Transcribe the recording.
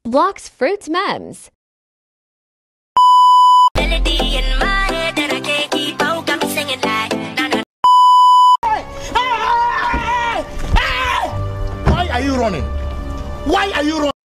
Blox fruits memes. Melody in my head that I can't keep out, got me singing like na na. Why are you running? Why are you running?